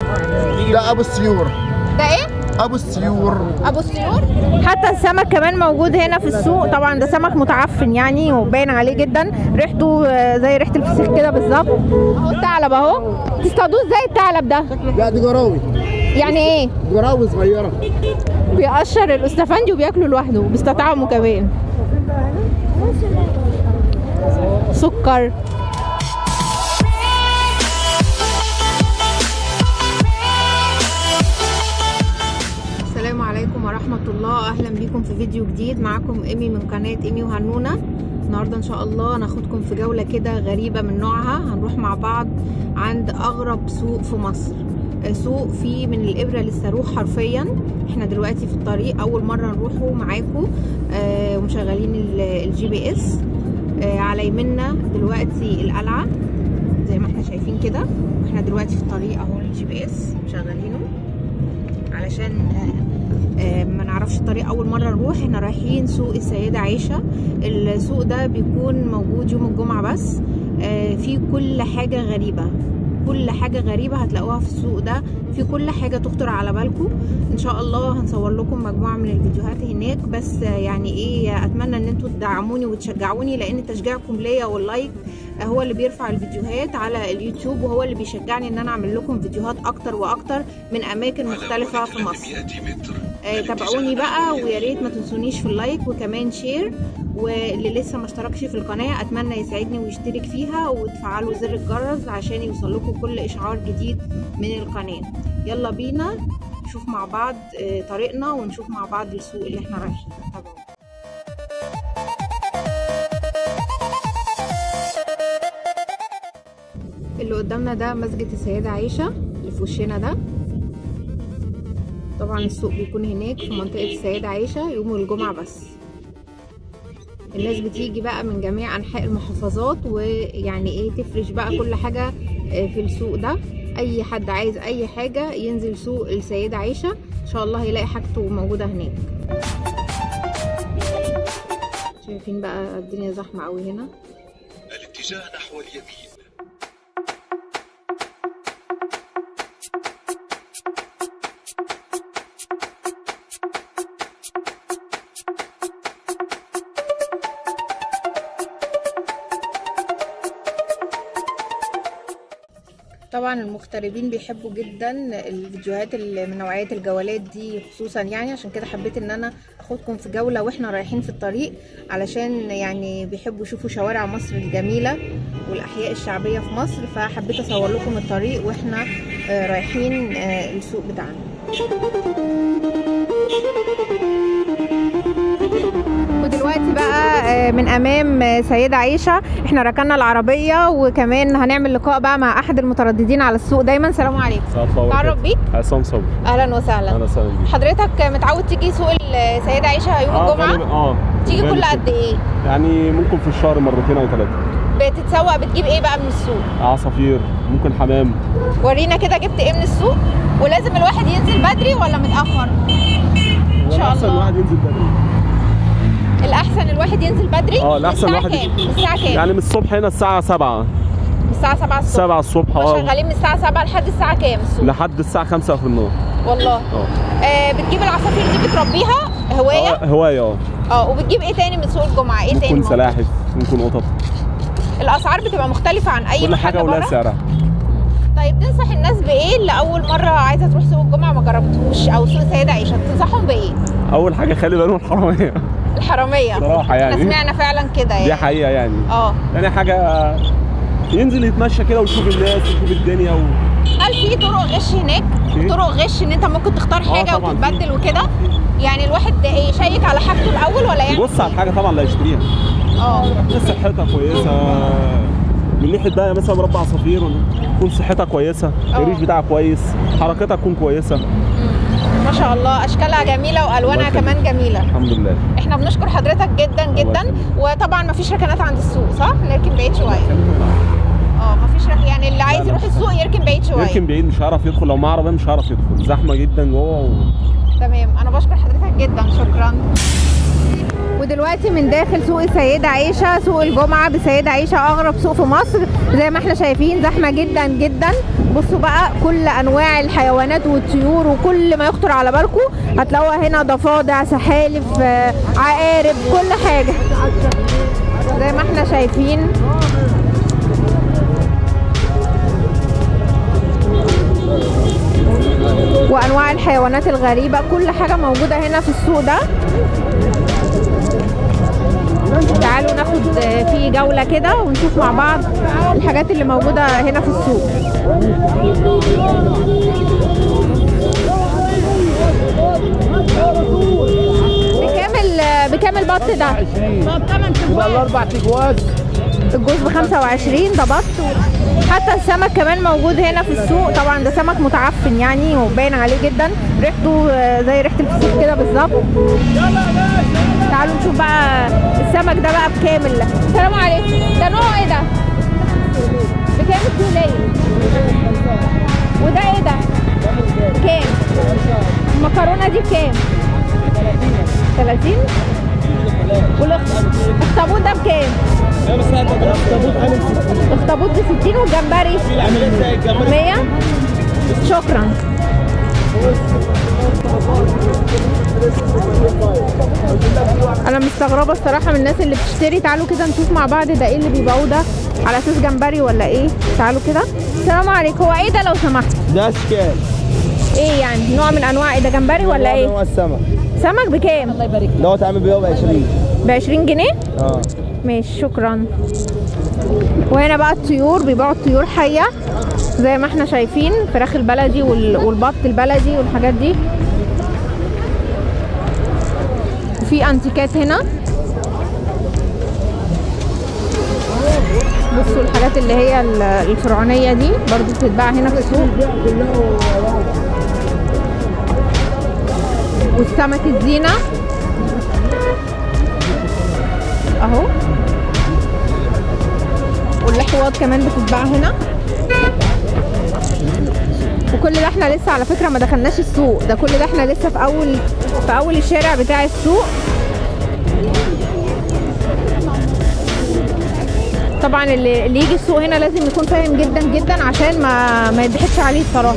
ده ابو السيور. ده ايه؟ ابو السيور. ابو السيور. حتى السمك كمان موجود هنا في السوق. طبعا ده سمك متعفن يعني وباين عليه جدا، ريحته زي ريحه الفسيخ كده بالظبط. اهو الثعلب اهو. تصطادوه ازاي الثعلب ده؟ لا دي جراوي. يعني ايه؟ جراوي صغيره. بيقشر الاستفندي وبياكله لوحده وبيستطعمه كمان. سكر. السلام عليكم ورحمة الله. أهلا بكم في فيديو جديد. معاكم إيمي من قناة إيمي وهنونة. النهاردة إن شاء الله ناخدكم في جولة كده غريبة من نوعها. هنروح مع بعض عند أغرب سوق في مصر، سوق فيه من الإبرة للصاروخ حرفيا. احنا دلوقتي في الطريق، أول مرة نروحه معاكم ومشغلين الجي بي اس. على يمنا دلوقتي القلعة زي ما احنا شايفين كده، واحنا دلوقتي في الطريق اهو الجي بي اس مشغلينه علشان ما نعرفش الطريق. اول مره نروح. احنا رايحين سوق السيده عائشه. السوق ده بيكون موجود يوم الجمعه بس. فيه كل حاجه غريبه، كل حاجه غريبه هتلاقوها في السوق ده. في كل حاجه تخطر على بالكم. ان شاء الله هنصور لكم مجموعه من الفيديوهات هناك. بس يعني ايه، اتمنى ان انتوا تدعموني وتشجعوني، لان تشجيعكم ليا واللايك هو اللي بيرفع الفيديوهات على اليوتيوب، وهو اللي بيشجعني ان انا اعمل لكم فيديوهات اكتر واكتر من اماكن مختلفه في مصر. تابعوني بقى، ويا ريت ما تنسونيش في اللايك وكمان شير. واللي لسه ما اشتركش في القناه اتمنى يساعدني ويشترك فيها وتفعلوا زر الجرس عشان يوصل لكم كل اشعار جديد من القناه. يلا بينا نشوف مع بعض طريقنا ونشوف مع بعض السوق اللي احنا رايحين. تابعونا. اللي قدامنا ده مسجد السيدة عائشة اللي في وشنا ده. طبعا السوق بيكون هناك في منطقة السيدة عائشة يوم الجمعة بس. الناس بتيجي بقى من جميع أنحاء المحافظات، ويعني ايه تفرش بقى كل حاجة في السوق ده. أي حد عايز أي حاجة ينزل سوق السيدة عائشة إن شاء الله هيلاقي حاجته موجودة هناك. شايفين بقى الدنيا زحمة قوي هنا. الاتجاه نحو اليمين. طبعا المغتربين بيحبوا جدا الفيديوهات اللي من نوعية الجولات دي خصوصا، يعني عشان كده حبيت ان انا اخدكم في جولة واحنا رايحين في الطريق، علشان يعني بيحبوا يشوفوا شوارع مصر الجميلة والاحياء الشعبية في مصر. فحبيت اصور لكم الطريق واحنا رايحين السوق بتاعنا. ودلوقتي بقى من امام سيدة عائشة احنا ركننا العربية، وكمان هنعمل لقاء بقى مع احد المترددين على السوق دايما. السلام عليكم. تعرف بيك؟ عصام صبري. اهلا وسهلا. اهلا وسهلا بيك. حضرتك متعود تيجي سوق السيدة عائشة يوم الجمعة؟ تيجي كل قد ايه؟ يعني ممكن في الشهر مرتين او ثلاثة. بتتسوق بتجيب ايه بقى من السوق؟ عصافير، ممكن حمام. ورينا كده جبت ايه من السوق. ولازم الواحد ينزل بدري ولا متأخر؟ ان شاء الله الأحسن الواحد ينزل بدري. الأحسن الواحد ينزل بدري؟ الأحسن الواحد الساعة كام؟ يعني من الصبح هنا الساعة 7. من الساعة 7 الصبح؟ 7 الصبح. شغالين من الساعة 7 لحد الساعة كام الصبح؟ لحد الساعة 5 آخر النهار. والله؟ بتجيب العصافير دي بتربيها هواية؟ هواية. وبتجيب ايه تاني من سوق الجمعة؟ ايه تاني؟ ممكن سلاحف، ممكن قطط. الأسعار بتبقى مختلفة عن أي كل محل حاجة ولها سعرها. طيب تنصح الناس بإيه اللي أول مرة عايزة تروح سوق الجمعة ما جربتهوش أو سوق السيدة عائشة؟ تنصحهم بإيه؟ أول حاجة خلي بالهم الحرامية. الحرامية صراحة يعني احنا سمعنا فعلا كده يعني. دي حقيقة يعني. تاني حاجة ينزل يتمشى كده ويشوف الناس ويشوف الدنيا هل في طرق غش هناك؟ طرق غش ان انت ممكن تختار حاجة وتتبدل وكده؟ يعني الواحد يشيك على حاجته الأول ولا يعني؟ بص على الحاجة طبعا اللي هيشتريها. صحتها كويسة. من ناحية بقى مثلا مربى عصافير تكون صحتها كويسة، الريش بتاعها كويس، حركتها تكون كويسة. ما شاء الله، اشكالها جميله والوانها كمان جميله. الحمد لله. احنا بنشكر حضرتك جدا جدا. وطبعا مفيش ركنات عند السوق صح؟ نركن بعيد شويه. مفيش يعني اللي عايز يروح السوق يركن بعيد شويه. يركن بعيد مش هيعرف يدخل، لو معاه عربيه مش هيعرف يدخل، زحمه جدا جوه تمام. انا بشكر حضرتك جدا. شكرا. ودلوقتي من داخل سوق السيدة عيشة، سوق الجمعة بسيدة عيشة، أغرب سوق في مصر زي ما احنا شايفين، زحمة جدا جدا. بصوا بقى كل أنواع الحيوانات والطيور وكل ما يخطر على بالكم هتلاقوها هنا، ضفادع، سحالف، عقارب، كل حاجة زي ما احنا شايفين. وأنواع الحيوانات الغريبة، كل حاجة موجودة هنا في السوق ده. تعالوا ناخد فيه جولة كده ونشوف مع بعض الحاجات اللي موجودة هنا في السوق. بكام البط ده؟ ب8 جواز. الجوز ب25، ده بط. حتى السمك كمان موجود هنا في السوق. طبعا ده سمك متعفن يعني وباين عليه جدا، ريحته زي ريحة الفسيخ كده بالظبط. تعالوا نشوف بقى السمك ده بقى بكام. السلام عليكم، ده نوعه ايه ده؟ بكام السولية؟ وده ايه ده؟ بكام؟ المكرونة دي بكام؟ 30. والاخطبوط ده بكام؟ الاخطبوط ب60 والجمبري 100. شكرا. انا مستغربه الصراحه من الناس اللي بتشتري. تعالوا كده نشوف مع بعض ده ايه اللي بيبيعوه ده، على اساس جمبري ولا ايه؟ تعالوا كده. السلام عليكم، هو ايه ده لو سمحت؟ ده اشكال. ايه يعني نوع من انواع ايه ده، جمبري ولا ايه؟ هو السمك. سمك بكام؟ الله يبارك لك. دوت عامل بيبيعه ب20. ب20 جنيه؟ اه ماشي شكرا. وهنا بقى الطيور، بيبيعوا الطيور حيه زي ما احنا شايفين، فراخ البلدي والبط البلدي والحاجات دي. في انتيكات هنا، بصوا الحاجات اللي هي الفرعونيه دي برضو بتتباع هنا في السوق. والسمك الزينه اهو، واللحوات كمان بتتباع هنا. وكل ده احنا لسه على فكره ما دخلناش السوق ده، كل ده احنا لسه في اول الشارع بتاع السوق. طبعا اللي يجي السوق هنا لازم يكون فاهم جدا جدا عشان ما يضحكش عليه الصراحه.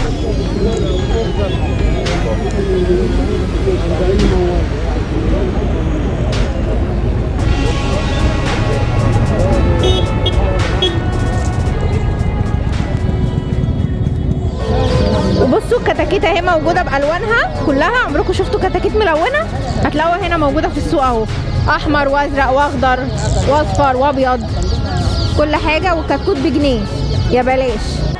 وبصوا الكتاكيت اهي موجوده بالوانها كلها. عمركم شفتوا كتاكيت ملونه؟ هتلاقوها هنا موجوده في السوق اهو، احمر وازرق واخضر واصفر وابيض، كل حاجه. والكتكوت بجنيه يا بلاش.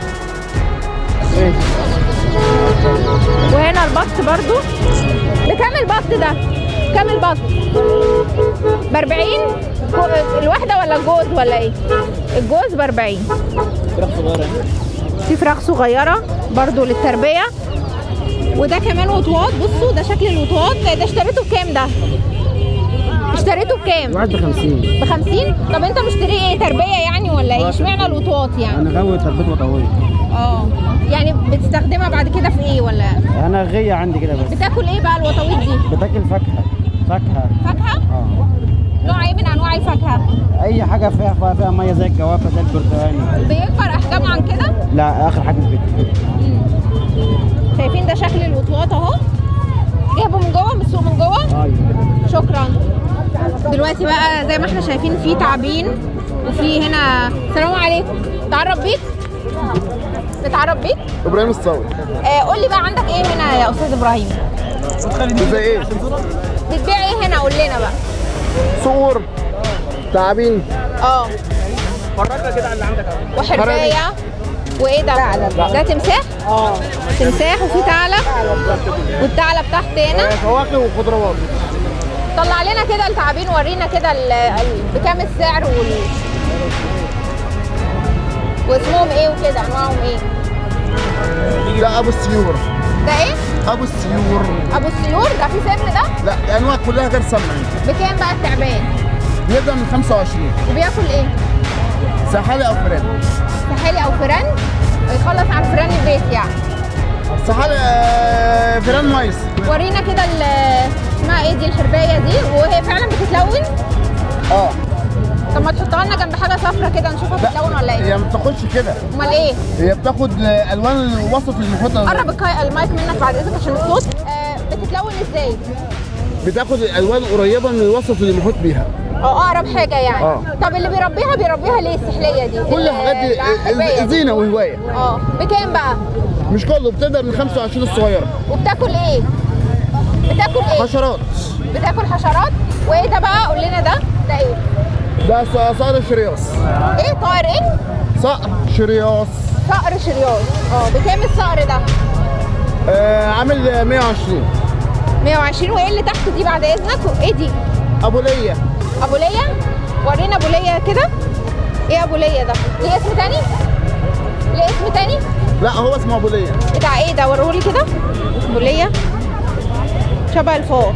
وهنا البط برضو. بكام البط ده؟ كام البط؟ ب40 الواحده ولا الجوز ولا ايه؟ الجوز ب40. فراخ صغيره. في فراخ صغيره برضو للتربيه. وده كمان وطواط. بصوا ده شكل الوطواط. ده اشتريته بكام ده؟ اشتريته بكام؟ واحد ب50. ب50؟ طب انت مشتريه ايه، تربيه يعني ولا ايه؟ اشمعنى الوطواط يعني؟ انا غاوي تربيه وطويه. يعني بتستخدمها بعد كده في ايه ولا؟ انا غيه عندي كده بس. بتاكل ايه بقى الوطاويط دي؟ بتاكل فاكهه. فاكهه؟ نوع ايه من انواع الفاكهه؟ اي حاجه فيها ميه زي الجوافه زي البرتقالي. بيكبر احجامه عن كده؟ لا اخر حجم كده. شايفين ده شكل الوطواط اهو، جايبه من جوه من السوق من جوه. ايوه شكرا. دلوقتي بقى زي ما احنا شايفين في تعابين، وفي هنا. السلام عليكم، تعرف بيك؟ بتعرف بيك؟ ابراهيم الصاوي. قول لي بقى عندك ايه هنا يا استاذ ابراهيم؟ زي ايه؟ بتبيع ايه هنا؟ قول لنا بقى. صور، تعابين. فرجنا كده على اللي عندك. وحربايه. وايه ده؟ ده تمساح؟ تمساح. وفي ثعلب، والثعلب تحت هنا. فواكه وخضروات. طلع لنا كده التعابين، ورينا كده بكام السعر واسمهم ايه وكده، انواعهم ايه؟ ده ابو السيور. ده ايه؟ ابو السيور. ابو السيور ده في سن ده؟ لا الانواع كلها غير سمنه. بكام بقى التعبان؟ بيبدا من 25. وبياكل ايه؟ سحالي او فران. سحالي او فران؟ يخلص على فران البيت يعني. سحالي فران مايس. ورينا كده اسمها اسمها ايه دي الحربايه دي؟ وهي فعلا بتتلون؟ اه. طب ما تحطها لنا جنب حاجه صفرا كده نشوفها بتتلون ولا ايه؟ هي ما بتاخدش كده. امال ايه؟ هي بتاخد الوان الوسط المحيط. قرب المايك منك بعد اذنك عشان الصوت. بتتلون ازاي؟ بتاخد الالوان قريبه من الوسط اللي محيط بيها. اقرب حاجه يعني. طب اللي بيربيها ليه السحليه دي؟ كل الحاجات دي زينه وهوايه. بكام بقى؟ مش كله، بتبدا من 25 الصغيره. وبتاكل ايه؟ حشرات. بتاكل حشرات. وايه ده بقى؟ قول لنا ده ايه؟ ده صقر شرياص. ايه طائر ايه؟ صقر شرياص. صقر شرياص. بكام الصقر ده؟ عامل 120. 120. وايه اللي تحت دي بعد اذنك؟ ايه دي؟ ابو ليا. ابو ليا؟ ورينا ابو ليا كده. ايه ابو ليا ده؟ ليه اسم تاني؟ ليه اسم تاني؟ لا هو اسمه ابو ليا. بتاع ايه ده؟ وريهولي كده. ابو ليا شبه الفار.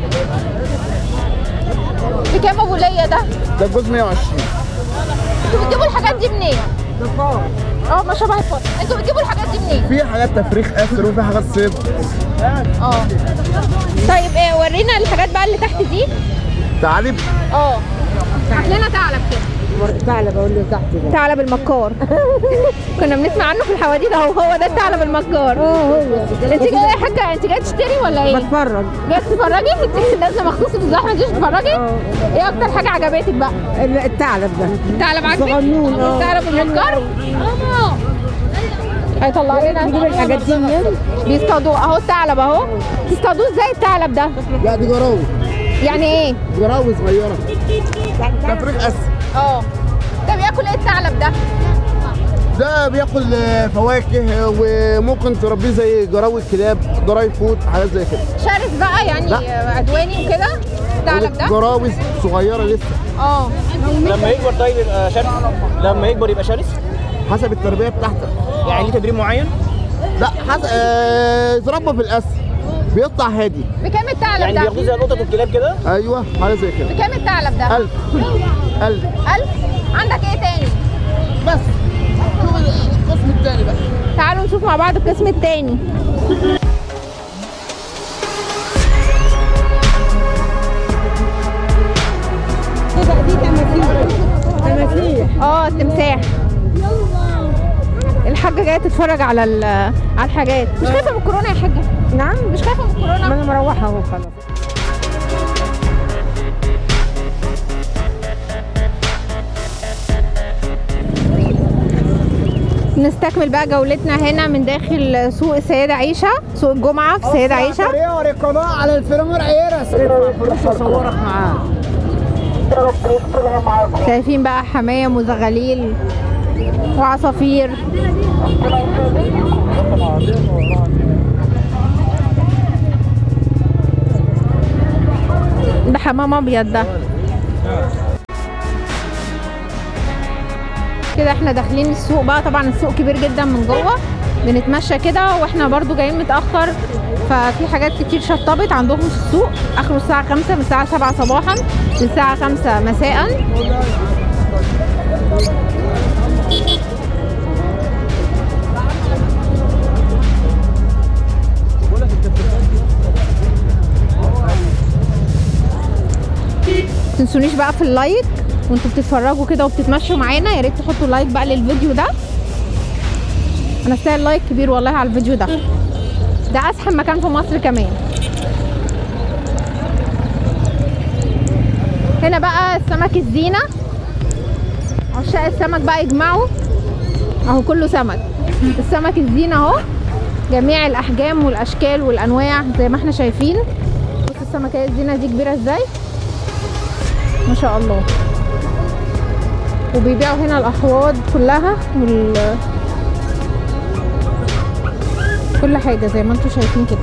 بكام ابو ليا ده؟ ده الجوز 120. انتوا بتجيبوا الحاجات دي منين؟ ما شبه الفار. انتوا بتجيبوا الحاجات دي منين؟ في حاجات تفريخ اسر وفي حاجات صيد. طيب ورينا الحاجات بقى اللي تحت دي. ثعالب. هات لنا ثعلب كده. ثعلب اقول له تحت ده. ثعلب المكار. كنا بنسمع عنه في الحواديت اهو. هو ده الثعلب المكار. هو انت جايه يا حاجه؟ انت جايه تشتري ولا ايه؟ بتفرج. جايه تتفرجي؟ انت نازله مخصوص في الزحمه دي تتفرجي؟ ايه اكتر حاجه عجبتك بقى؟ الثعلب ده. الثعلب عاجبك؟ صغنون. الثعلب المكار؟ هيطلع لنا بنجيب الحاجات دي منين؟ بيصطادوه اهو. الثعلب اهو. تصطادوه ازاي الثعلب ده؟ لا دي جراوي. يعني ايه؟ جراوي صغيره. تفريخ اسر. ده بياكل ايه الثعلب ده؟ ده بياكل فواكه، وممكن تربيه زي جراوي الكلاب، جراوي فوت، حاجات زي كده. شرس بقى يعني؟ عدواني وكده الثعلب ده؟ جراوي صغيره لسه. لما يكبر طيب يبقى شرس؟ لما يكبر يبقى شرس؟ حسب التربيه بتاعتك. يعني ليه تدريب معين؟ لا حسب اتربى في الاسر بيطلع هادي. بكام الثعلب يعني ده؟ بياخدوه زي القطط والكلاب كده؟ ايوه حاجه زي كده. بكام الثعلب ده؟ 1000. 1000. عندك ايه تاني؟ بس شوف القسم الثاني بقى. تعالوا نشوف مع بعض القسم الثاني. التمساح. الحاجة جاية تتفرج على الحاجات. مش خايفة من الكورونا يا حاجة؟ نعم مش خايفة من الكورونا؟ ما انا مروحة اهو خلاص. نستكمل بقى جولتنا هنا من داخل سوق السيدة عيشة، سوق الجمعة في السيدة عيشة. قناة على الفرامير عيرس. ادفع اصورك معاه. شايفين بقى حماية وزغاليل وعصافير. ده حمام ابيض ده. كده احنا داخلين السوق بقى. طبعا السوق كبير جدا من جوه. بنتمشى كده واحنا برضو جايين متاخر، ففي حاجات كتير شطبت عندهم في السوق. اخره الساعه 5 من الساعه 7 صباحا للساعه 5 مساء. متنسونيش بقى في اللايك وانتوا بتتفرجوا كده وبتتمشوا معانا. يا ريت تحطوا لايك بقى للفيديو ده. انا استاهل لايك كبير والله على الفيديو ده. ده ازحم مكان في مصر كمان. هنا بقى السمك الزينة. عشاق السمك بقى يجمعوا اهو. كله سمك. السمك الزينة اهو، جميع الاحجام والاشكال والانواع زي ما احنا شايفين. بص السمكية الزينة دي كبيرة ازاي ما شاء الله. وبيبيعوا هنا الاحواض كلها كل حاجه زي ما انتم شايفين كده.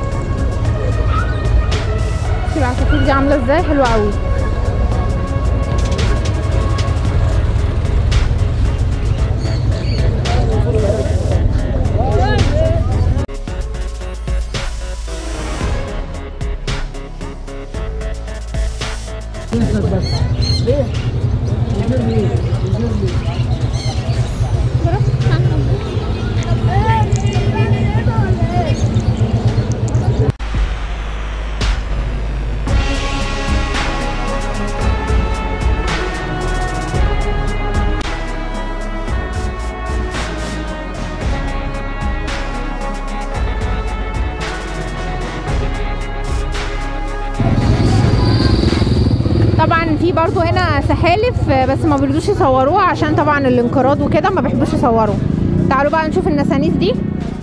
شوفوا العصافير دي عامله ازاي، حلوه قوي. طبعا في برضو هنا سحالف بس ما بيرضوش يصوروها عشان طبعا الانقراض وكده، ما بيحبوش يصوروا. تعالوا بقى نشوف النسانيس دي.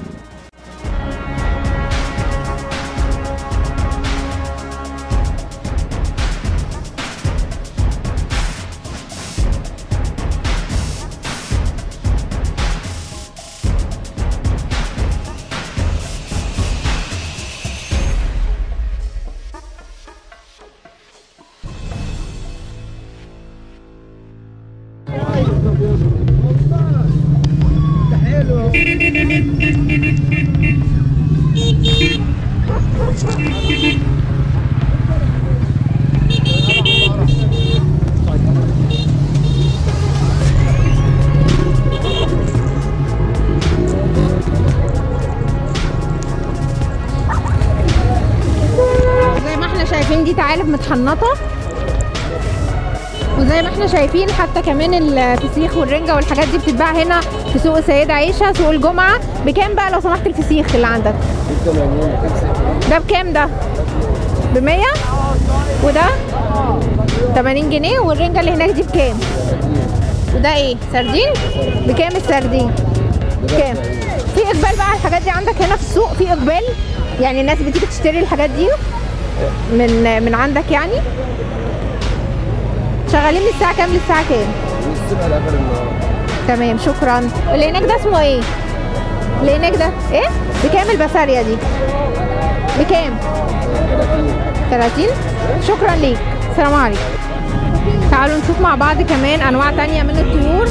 شايفين دي ثعالب متحنطه، وزي ما احنا شايفين حتى كمان الفسيخ والرنجه والحاجات دي بتتباع هنا في سوق السيده عيشه، سوق الجمعه. بكام بقى لو سمحت الفسيخ اللي عندك؟ ده بكام ده؟ ب100. وده 80 جنيه. والرنجه اللي هناك دي بكام؟ وده ايه؟ سردين؟ بكام السردين؟ بكام؟ في اقبال بقى على الحاجات دي عندك هنا في السوق؟ في اقبال يعني الناس بتيجي تشتري الحاجات دي من عندك يعني؟ شغالين من الساعة كام للساعة كام؟ من الصبح لاخر النهار. تمام شكرا. اللي هناك ده اسمه ايه؟ اللي هناك ده ايه؟ بكام البسارية دي؟ بكام؟ 30. شكرا ليك، السلام عليكم. تعالوا نشوف مع بعض كمان انواع تانية من الطيور.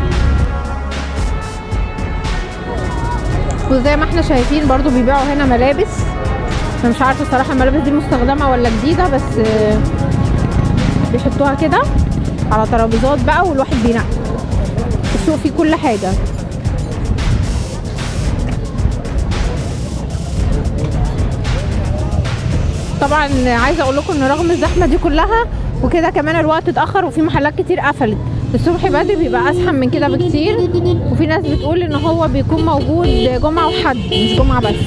وزي ما احنا شايفين برضو بيبيعوا هنا ملابس. انا مش عارفه الصراحه الملابس دي مستخدمه ولا جديده، بس بيحطوها كده على ترابيزات بقى والواحد بينقي. السوق فيه كل حاجه. طبعا عايزه اقول لكم ان رغم الزحمه دي كلها وكده كمان الوقت اتاخر وفي محلات كتير قفلت. الصبح بدري بيبقى ازحم من كده بكتير، وفي ناس بتقول ان هو بيكون موجود جمعه وحد مش جمعه بس.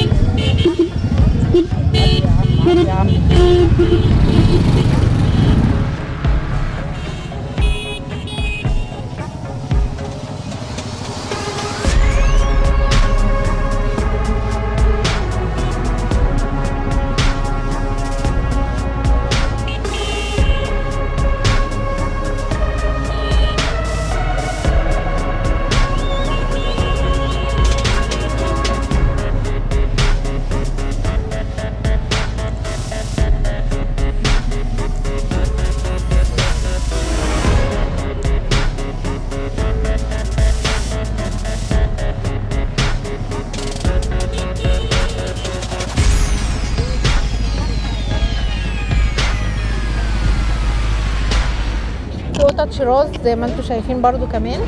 قطط شراز زي ما انتم شايفين برضو كمان.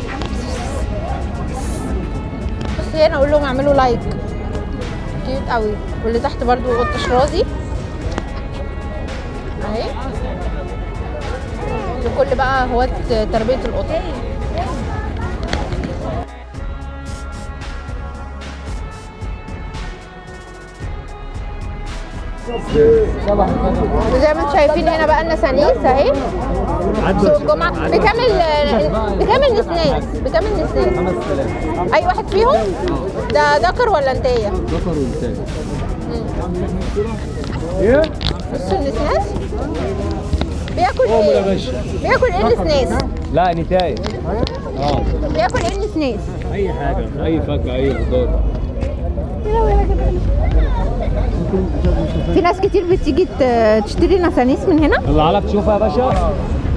بص هنا اقول لهم اعملوا لايك، كيوت قوي. واللي تحت برضو قطه شرازي اهي. لكل بقى هواة تربيه القطط. وزي ما انتم شايفين هنا بقى النسانيس اهي. سوق الجمعة بكام النسناس؟ بكام النسناس؟ 5000. اي واحد فيهم؟ ده ذكر ولا انتايه؟ ذكر وانتايه. بصوا النسناس بياكل ايه؟ بياكل ايه النسناس؟ لا نتايه. بياكل ايه النسناس؟ اي حاجه، اي فاكهه، اي خضار. في ناس كتير بتيجي تشتري نسانيس من هنا. اللي عليك تشوفها يا باشا.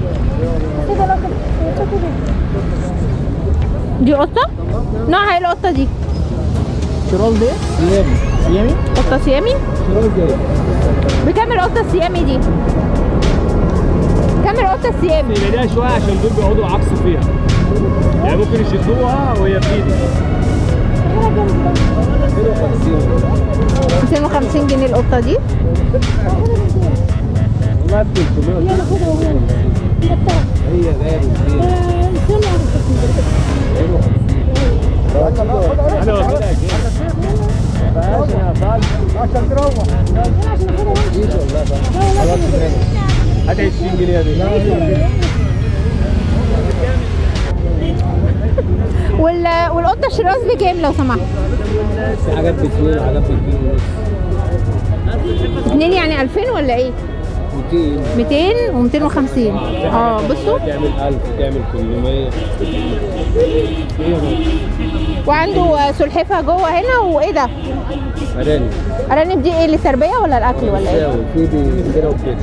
دي قطة؟ نوعها ايه القطة دي؟ شراز دي؟ سيامي. قطة سيامي؟ شراز دي. بكام القطة السيامي دي؟ كام القطة السيامي؟ نبعدها شويه عشان دول بيقعدوا يعكسوا فيها. يعني ممكن يشدوها وهي بايدي. 250 جنيه القطة دي. والله ب 300. هي غالي. انا واخدها كده. عشان تروح. هات 20 جنيه دي. والقطه الشراس بكام لو سمحت؟ في حاجات ب2 وحاجات ب2 ونص. 2 يعني 2000 ولا ايه؟ 200 و250. بصوا تعمل 1000 تعمل 800. وعنده سلحفاه جوه هنا. وايه ده؟ ارانب دي ايه؟ للتربيه ولا الاكل ولا ايه؟ في كده وكده.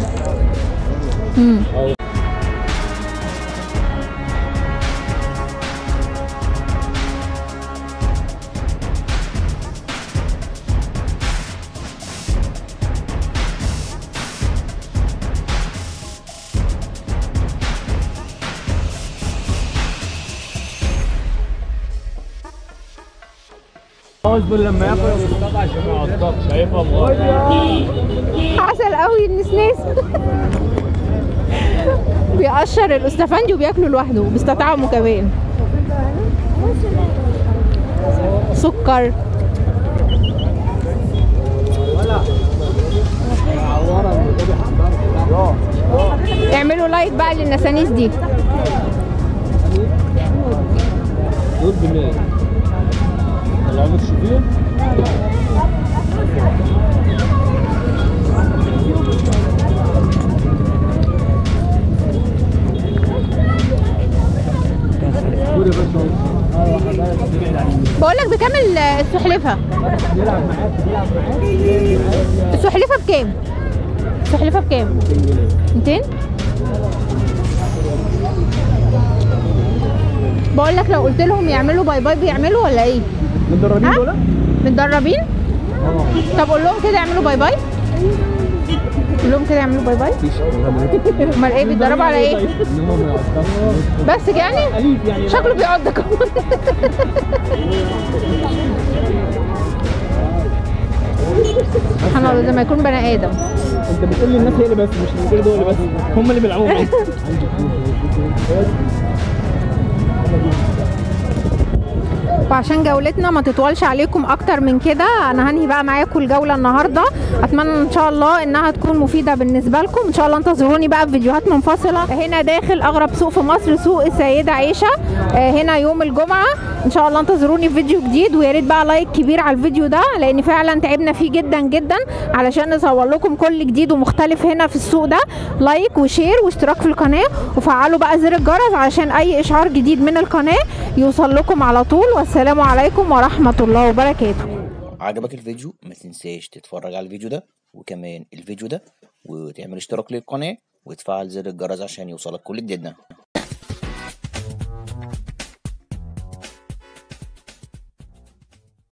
اصبر لما ياكل القطع عشان ما يعضكش. شايفها عسل قوي النسناس. بيقشر الاستفندي وبياكله لوحده وبيستطعمه كمان. سكر. اعملوا لايك بقى للنسانيس دي. دول ب100. طلعوا لك شوفين. بقول لك بكام السلحفاه؟ السلحفاه بكام؟ السلحفاه بكام؟ 200. بقول لك لو قلت لهم يعملوا باي باي بيعملوا ولا ايه؟ متدربين دول؟ متدربين؟ طب قول لهم كده يعملوا باي باي. قول لهم كده يعملوا باي باي. امال ايه بيتدربوا على ايه؟ بس يعني؟ شكله بيعض كمان. سبحان الله، زي ما يكون بني ادم. انت بتقول لي الناس هي اللي بس مش الرجاله دول اللي بس، هم اللي بيلعبوا معاك. وعشان جولتنا ما تطولش عليكم اكتر من كده، انا هنهي بقى معاكم الجوله النهارده. اتمنى ان شاء الله انها تكون مفيده بالنسبه لكم. ان شاء الله انتظروني بقى في فيديوهات منفصله. هنا داخل اغرب سوق في مصر، سوق السيده عائشه، هنا يوم الجمعه. ان شاء الله انتظروني في فيديو جديد، ويا ريت بقى لايك كبير على الفيديو ده، لان فعلا تعبنا فيه جدا جدا علشان نصور لكم كل جديد ومختلف هنا في السوق ده. لايك وشير واشتراك في القناه، وفعلوا بقى زر الجرس علشان اي اشعار جديد من القناه يوصل لكم على طول. والسلام عليكم ورحمه الله وبركاته. عجبك الفيديو؟ ما تنساش تتفرج على الفيديو ده وكمان الفيديو ده، وتعمل اشتراك للقناه وتفعل زر الجرس عشان يوصلك كل جديدنا.